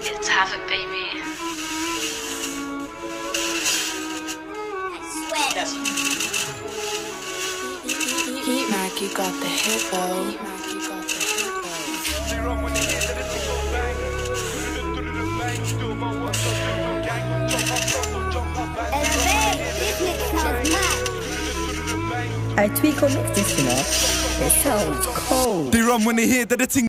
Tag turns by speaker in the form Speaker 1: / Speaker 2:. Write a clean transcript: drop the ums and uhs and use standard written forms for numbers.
Speaker 1: It's Havoc, baby.
Speaker 2: Heat Mac, you got the hit though.
Speaker 3: I tweak or mix this, you know. It sounds cold.
Speaker 4: They run when they hear that the thing